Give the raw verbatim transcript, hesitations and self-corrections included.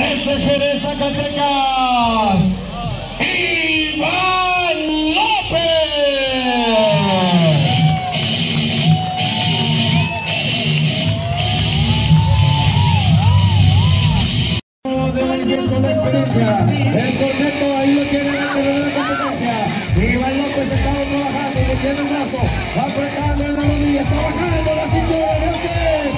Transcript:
Desde Jerez, Zacatecas, Iván López. De manifiesto la experiencia, el corneto ahí lo tienen en la competencia. Iván López está trabajando, metiendo el brazo, apretando en la rodilla, trabajando la cintura de usted.